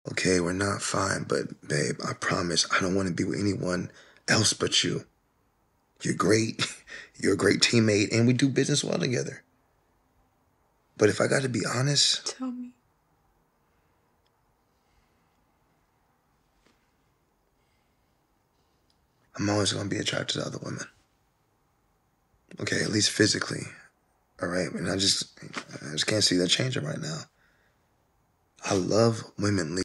Okay, we're not fine, but babe, I promise I don't want to be with anyone else but you. You're great. You're a great teammate, and we do business well together. But if I got to be honest, Tell me. I'm always going to be attracted to other women. Okay, at least physically. All right, and I just can't see that changing right now. I love women